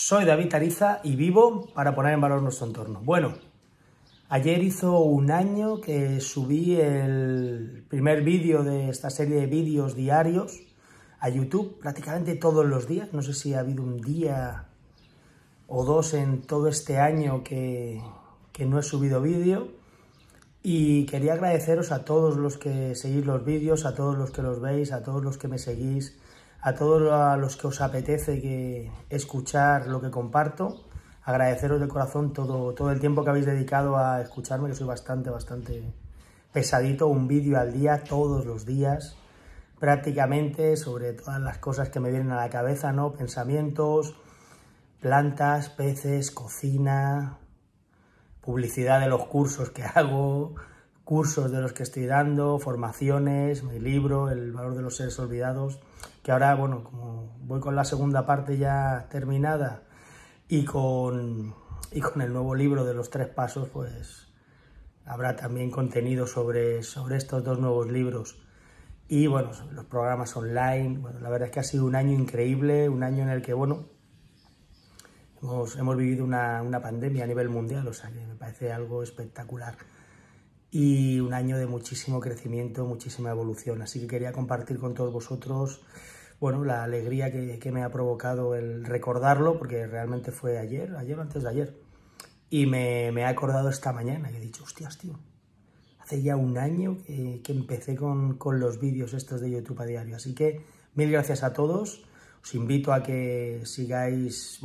Soy David Ariza y vivo para poner en valor nuestro entorno. Bueno, ayer hizo un año que subí el primer vídeo de esta serie de vídeos diarios a YouTube, prácticamente todos los días. No sé si ha habido un día o dos en todo este año que no he subido vídeo. Y quería agradeceros a todos los que seguís los vídeos, a todos los que los veis, a todos los que me seguís, a todos los que os apetece escuchar lo que comparto. Agradeceros de corazón todo el tiempo que habéis dedicado a escucharme, que soy bastante pesadito, un vídeo al día, todos los días, prácticamente, sobre todas las cosas que me vienen a la cabeza, ¿no? Pensamientos, plantas, peces, cocina, publicidad de los cursos que hago, cursos de los que estoy dando, formaciones, mi libro, El valor de los seres olvidados, que ahora, bueno, como voy con la segunda parte ya terminada y con el nuevo libro de los 3 pasos, pues habrá también contenido sobre estos 2 nuevos libros. Y bueno, los programas online. Bueno, la verdad es que ha sido un año increíble, un año en el que, bueno, hemos vivido una pandemia a nivel mundial, o sea que me parece algo espectacular. Y un año de muchísimo crecimiento, muchísima evolución. Así que quería compartir con todos vosotros, bueno, la alegría que me ha provocado el recordarlo, porque realmente fue ayer o antes de ayer. Y me he acordado esta mañana y he dicho, hostias, tío, hace ya un año que empecé con los vídeos estos de YouTube a diario. Así que mil gracias a todos. Os invito a que sigáis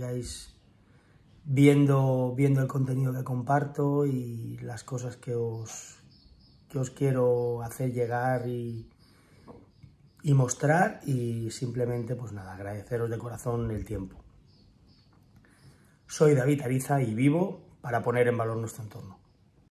viendo el contenido que comparto y las cosas que os quiero hacer llegar y mostrar, y simplemente, pues nada, agradeceros de corazón el tiempo. Soy David Ariza y vivo para poner en valor nuestro entorno.